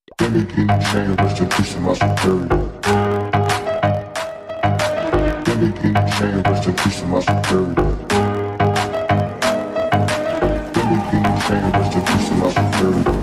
Any king chain, rest in peace to my superior. Any king chain, rest in peace to my superior. Any king chain, rest in peace to my superior.